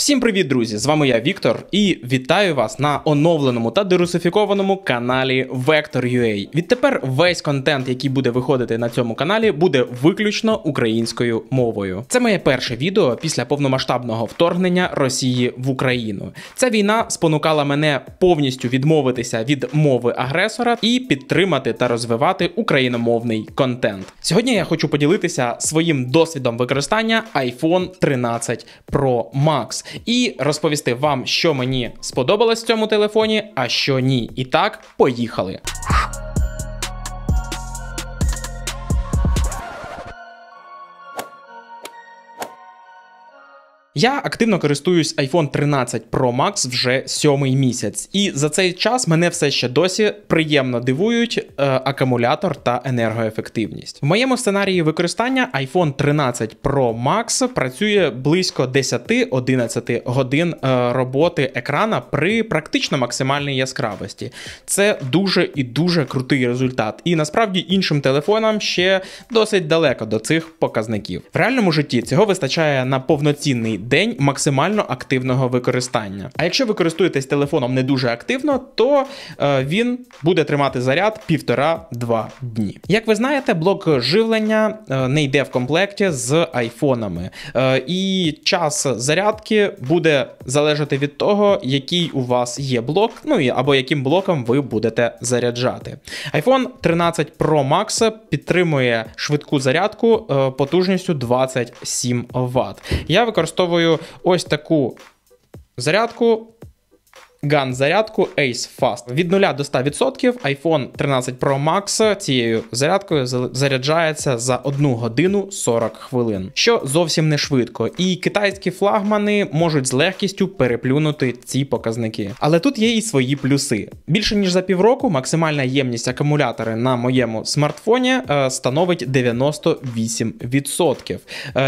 Всім привіт, друзі! З вами я, Віктор, і вітаю вас на оновленому та дерусифікованому каналі Vector.ua. Відтепер весь контент, який буде виходити на цьому каналі, буде виключно українською мовою. Це моє перше відео після повномасштабного вторгнення Росії в Україну. Ця війна спонукала мене повністю відмовитися від мови агресора і підтримати та розвивати україномовний контент. Сьогодні я хочу поділитися своїм досвідом використання iPhone 13 Pro Max. І розповісти вам, що мені сподобалось в цьому телефоні, а що ні. І так, поїхали! Я активно користуюсь iPhone 13 Pro Max вже 7-й місяць, і за цей час мене все ще досі приємно дивують акумулятор та енергоефективність. В моєму сценарії використання iPhone 13 Pro Max працює близько 10-11 годин роботи екрана при практично максимальній яскравості. Це дуже і дуже крутий результат, і насправді іншим телефонам ще досить далеко до цих показників. В реальному житті цього вистачає на повноцінний день максимально активного використання. А якщо ви користуєтесь телефоном не дуже активно, то він буде тримати заряд 1,5-2 дні. Як ви знаєте, блок живлення не йде в комплекті з айфонами. І час зарядки буде залежати від того, який у вас є блок, або яким блоком ви будете заряджати. iPhone 13 Pro Max підтримує швидку зарядку потужністю 27 Вт. Я використовую ось таку зарядку, GAN-зарядку Ace Fast. Від 0 до 100% iPhone 13 Pro Max цією зарядкою заряджається за 1 годину 40 хвилин, що зовсім не швидко, і китайські флагмани можуть з легкістю переплюнути ці показники. Але тут є і свої плюси. Більше ніж за півроку максимальна ємність акумулятора на моєму смартфоні становить 98%.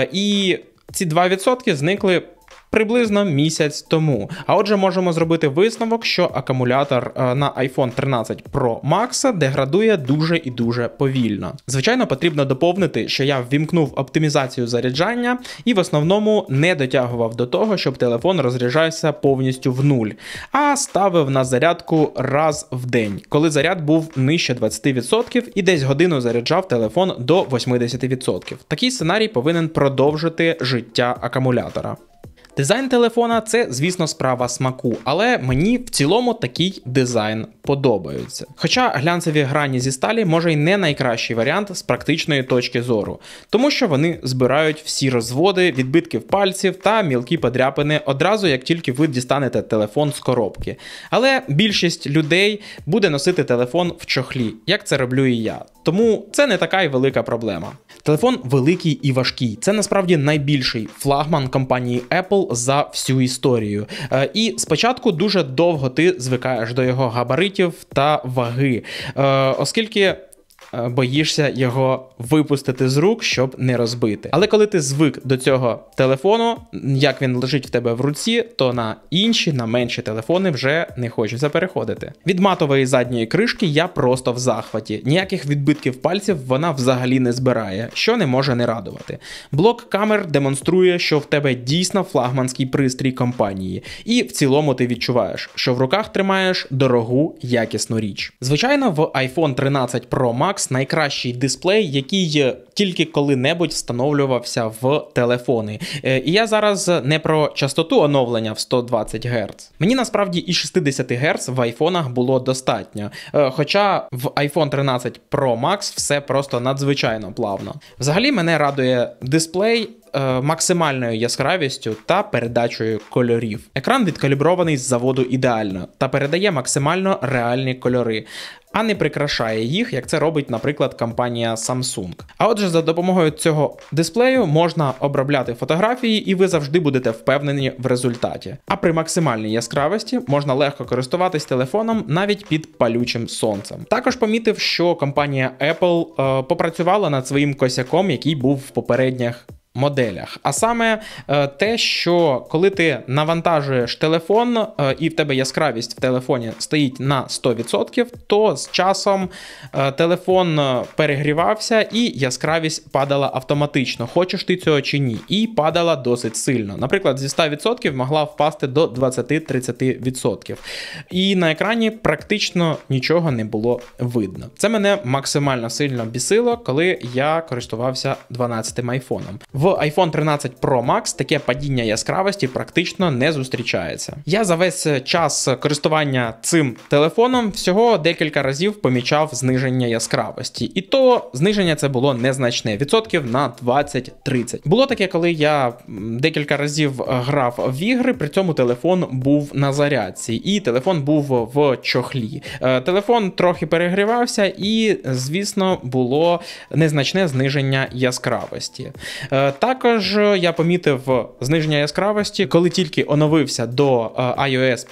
І ці 2% зникли приблизно місяць тому. А отже, можемо зробити висновок, що акумулятор на iPhone 13 Pro Max деградує дуже і дуже повільно. Звичайно, потрібно доповнити, що я ввімкнув оптимізацію заряджання і в основному не дотягував до того, щоб телефон розряджався повністю в нуль, а ставив на зарядку раз в день, коли заряд був нижче 20% і десь годину заряджав телефон до 80%. Такий сценарій повинен продовжити життя акумулятора. Дизайн телефона – це, звісно, справа смаку, але мені в цілому такий дизайн подобається. Хоча глянцеві грані зі сталі може й не найкращий варіант з практичної точки зору, тому що вони збирають всі розводи, відбитків пальців та мілкі подряпини одразу, як тільки ви дістанете телефон з коробки. Але більшість людей буде носити телефон в чохлі, як це роблю і я. Тому це не така й велика проблема. Телефон великий і важкий. Це насправді найбільший флагман компанії Apple за всю історію. І спочатку дуже довго ти звикаєш до його габаритів та ваги, оскільки боїшся його випустити з рук, щоб не розбити. Але коли ти звик до цього телефону, як він лежить в тебе в руці, то на інші, на менші телефони вже не хочеться переходити. Від матової задньої кришки я просто в захваті. Ніяких відбитків пальців вона взагалі не збирає, що не може не радувати. Блок камер демонструє, що в тебе дійсно флагманський пристрій компанії. І в цілому ти відчуваєш, що в руках тримаєш дорогу, якісну річ. Звичайно, в iPhone 13 Pro Max найкращий дисплей, який тільки коли-небудь встановлювався в телефони. І я зараз не про частоту оновлення в 120 Гц. Мені насправді і 60 Гц в айфонах було достатньо. Хоча в iPhone 13 Pro Max все просто надзвичайно плавно. Взагалі мене радує дисплей максимальною яскравістю та передачею кольорів. Екран відкалібрований з заводу ідеально та передає максимально реальні кольори, а не прикрашає їх, як це робить, наприклад, компанія Samsung. А отже, за допомогою цього дисплею можна обробляти фотографії, і ви завжди будете впевнені в результаті. А при максимальній яскравості можна легко користуватись телефоном навіть під палючим сонцем. Також помітив, що компанія Apple попрацювала над своїм косяком, який був в попередніх моделях. А саме те, що коли ти навантажуєш телефон і в тебе яскравість в телефоні стоїть на 100%, то з часом телефон перегрівався і яскравість падала автоматично, хочеш ти цього чи ні, і падала досить сильно. Наприклад, зі 100% могла впасти до 20-30%. І на екрані практично нічого не було видно. Це мене максимально сильно бісило, коли я користувався 12-м айфоном. В iPhone 13 Pro Max таке падіння яскравості практично не зустрічається. Я за весь час користування цим телефоном всього декілька разів помічав зниження яскравості. І то зниження це було незначне, відсотків на 20-30. Було таке, коли я декілька разів грав в ігри, при цьому телефон був на зарядці і телефон був в чохлі. Телефон трохи перегрівався і, звісно, було незначне зниження яскравості. Також я помітив зниження яскравості, коли тільки оновився до iOS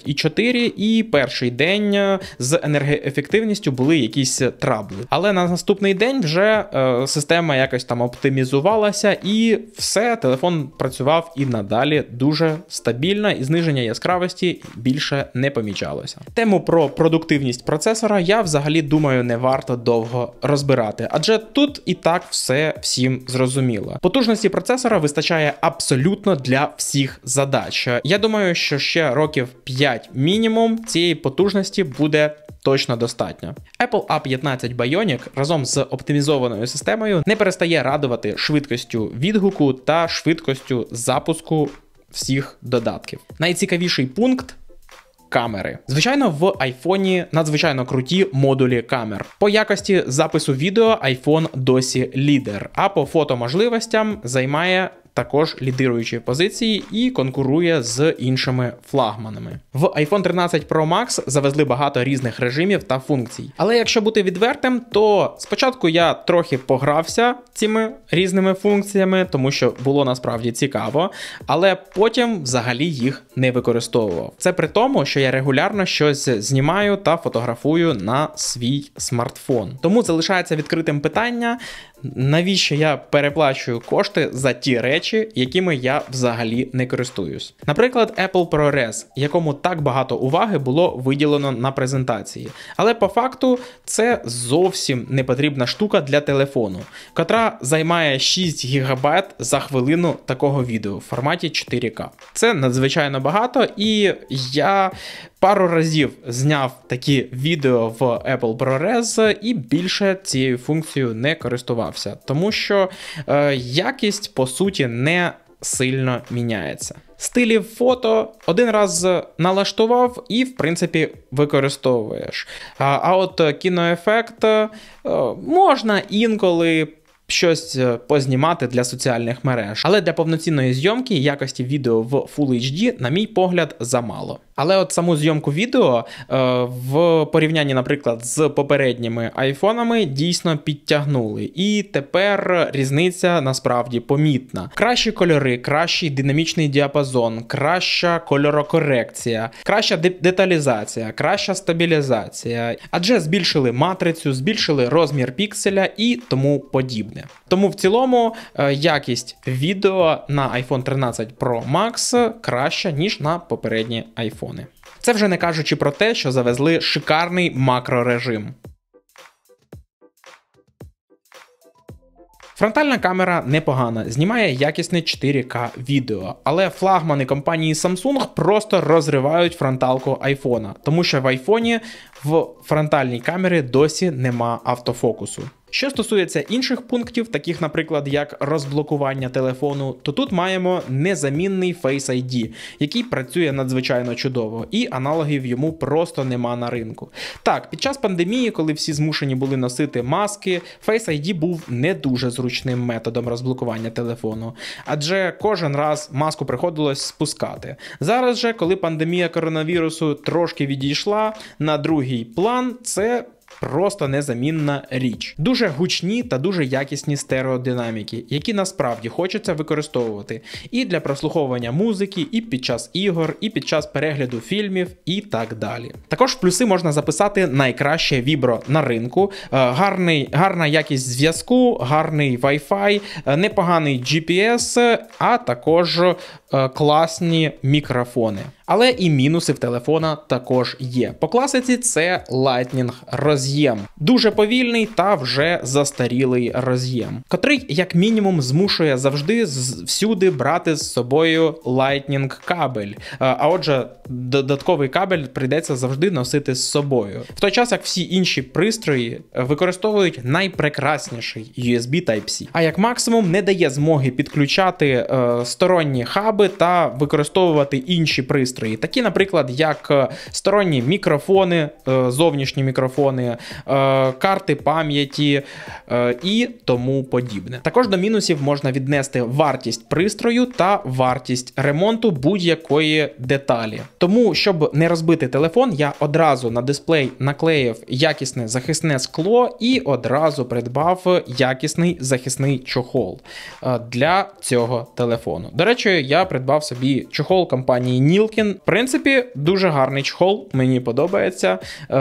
15.4 і перший день з енергоефективністю були якісь трабли. Але на наступний день вже система якось там оптимізувалася і все, телефон працював і надалі дуже стабільно, і зниження яскравості більше не помічалося. Тему про продуктивність процесора я взагалі думаю не варто довго розбирати, адже тут і так все всім зрозуміло. Потужності процесора вистачає абсолютно для всіх задач. Я думаю, що ще років 5 мінімум цієї потужності буде точно достатньо. Apple A15 Bionic разом з оптимізованою системою не перестає радувати швидкістю відгуку та швидкістю запуску всіх додатків. Найцікавіший пункт – камери. Звичайно, в iPhone надзвичайно круті модулі камер. По якості запису відео iPhone досі лідер, а по фотоможливостям займає також лідируючі позиції і конкурує з іншими флагманами. В iPhone 13 Pro Max завезли багато різних режимів та функцій. Але якщо бути відвертим, то спочатку я трохи погрався цими різними функціями, тому що було насправді цікаво, але потім взагалі їх не використовував. Це при тому, що я регулярно щось знімаю та фотографую на свій смартфон. Тому залишається відкритим питання, навіщо я переплачую кошти за ті речі, якими я взагалі не користуюсь. Наприклад, Apple ProRes, якому так багато уваги було виділено на презентації. Але по факту це зовсім не потрібна штука для телефону, котра займає 6 ГБ за хвилину такого відео в форматі 4К. Це надзвичайно багато, і я пару разів зняв такі відео в Apple ProRes і більше цією функцією не користувався, тому що якість, по суті, не сильно міняється. Стилів фото один раз налаштував і, в принципі, використовуєш. А от кіноефект можна інколи щось познімати для соціальних мереж. Але для повноцінної зйомки якості відео в Full HD, на мій погляд, замало. Але от саму зйомку відео в порівнянні, наприклад, з попередніми айфонами дійсно підтягнули. І тепер різниця насправді помітна. Кращі кольори, кращий динамічний діапазон, краща кольорокорекція, краща деталізація, краща стабілізація. Адже збільшили матрицю, збільшили розмір пікселя і тому подібне. Тому в цілому якість відео на iPhone 13 Pro Max краща, ніж на попередні айфони. Це вже не кажучи про те, що завезли шикарний макрорежим. Фронтальна камера непогана, знімає якісне 4К відео, але флагмани компанії Samsung просто розривають фронталку айфона, тому що в айфоні в фронтальній камері досі нема автофокусу. Що стосується інших пунктів, таких, наприклад, як розблокування телефону, то тут маємо незамінний Face ID, який працює надзвичайно чудово, і аналогів йому просто нема на ринку. Так, під час пандемії, коли всі змушені були носити маски, Face ID був не дуже зручним методом розблокування телефону, адже кожен раз маску приходилось спускати. Зараз же, коли пандемія коронавірусу трошки відійшла на другий план, це просто незамінна річ. Дуже гучні та дуже якісні стереодинаміки, які насправді хочеться використовувати і для прослуховування музики, і під час ігор, і під час перегляду фільмів, і так далі. Також в плюси можна записати найкраще вібро на ринку, гарна якість зв'язку, гарний Wi-Fi, непоганий GPS, а також класні мікрофони. Але і мінуси в телефона також є. По класиці це Lightning роз'єм. Дуже повільний та вже застарілий роз'єм, котрий як мінімум змушує завжди всюди брати з собою Lightning кабель. А отже, додатковий кабель прийдеться завжди носити з собою. В той час, як всі інші пристрої використовують найпрекрасніший USB Type-C. А як максимум не дає змоги підключати сторонні хаби та використовувати інші пристрої. Такі, наприклад, як сторонні мікрофони, зовнішні мікрофони, карти пам'яті і тому подібне. Також до мінусів можна віднести вартість пристрою та вартість ремонту будь-якої деталі. Тому, щоб не розбити телефон, я одразу на дисплей наклеїв якісне захисне скло і одразу придбав якісний захисний чохол для цього телефону. До речі, я придбав собі чохол компанії Nilkin. В принципі, дуже гарний чохол, мені подобається,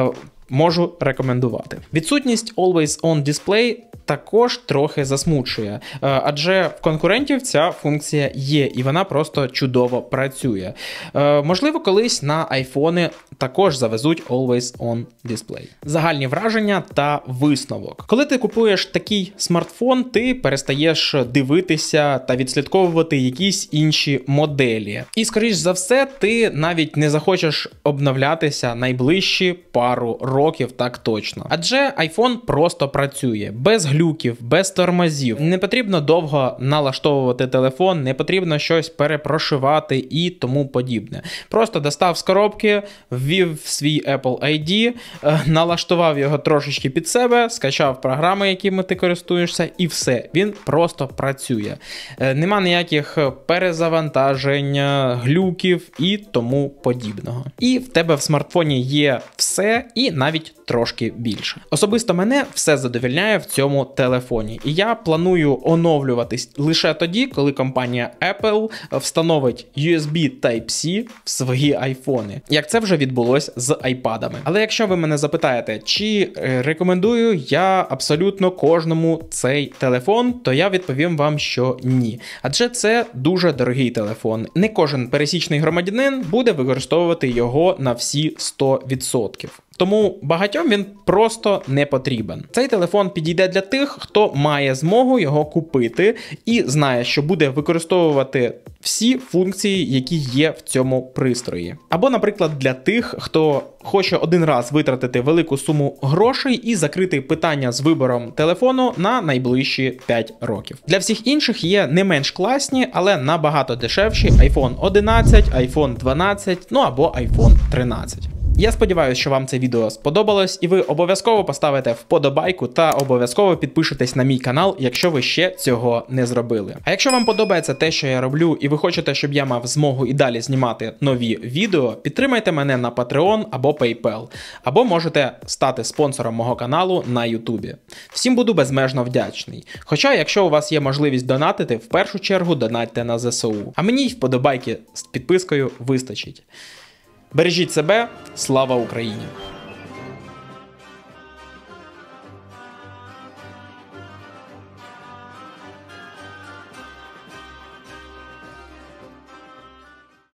можу рекомендувати. Відсутність Always On Display також трохи засмучує, адже в конкурентів ця функція є, і вона просто чудово працює. Можливо, колись на айфони також завезуть Always On Display. Загальні враження та висновок. Коли ти купуєш такий смартфон, ти перестаєш дивитися та відслідковувати якісь інші моделі. І, скоріш за все, ти навіть не захочеш обновлятися найближчі пару років, так точно. Адже iPhone просто працює, без глюків, без тормозів. Не потрібно довго налаштовувати телефон, не потрібно щось перепрошивати і тому подібне. Просто достав з коробки, ввів свій Apple ID, налаштував його трошечки під себе, скачав програми, якими ти користуєшся, і все. Він просто працює. Нема ніяких перезавантажень, глюків і тому подібного. І в тебе в смартфоні є все і навіть трошки більше. Особисто мене все задовольняє в цьому телефоні. І я планую оновлюватись лише тоді, коли компанія Apple встановить USB Type-C в свої айфони. Як це вже відбулось з айпадами. Але якщо ви мене запитаєте, чи рекомендую я абсолютно кожному цей телефон, то я відповім вам, що ні. Адже це дуже дорогий телефон. Не кожен пересічний громадянин буде використовувати його на всі 100%. Тому багатьом він просто не потрібен. Цей телефон підійде для тих, хто має змогу його купити і знає, що буде використовувати всі функції, які є в цьому пристрої. Або, наприклад, для тих, хто хоче один раз витратити велику суму грошей і закрити питання з вибором телефону на найближчі 5 років. Для всіх інших є не менш класні, але набагато дешевші iPhone 11, iPhone 12, ну або iPhone 13. Я сподіваюся, що вам це відео сподобалось, і ви обов'язково поставите вподобайку та обов'язково підпишитесь на мій канал, якщо ви ще цього не зробили. А якщо вам подобається те, що я роблю, і ви хочете, щоб я мав змогу і далі знімати нові відео, підтримайте мене на Patreon або PayPal, або можете стати спонсором мого каналу на YouTube. Всім буду безмежно вдячний. Хоча, якщо у вас є можливість донатити, в першу чергу донатьте на ЗСУ. А мені й вподобайки з підпискою вистачить. Бережіть себе, слава Україні!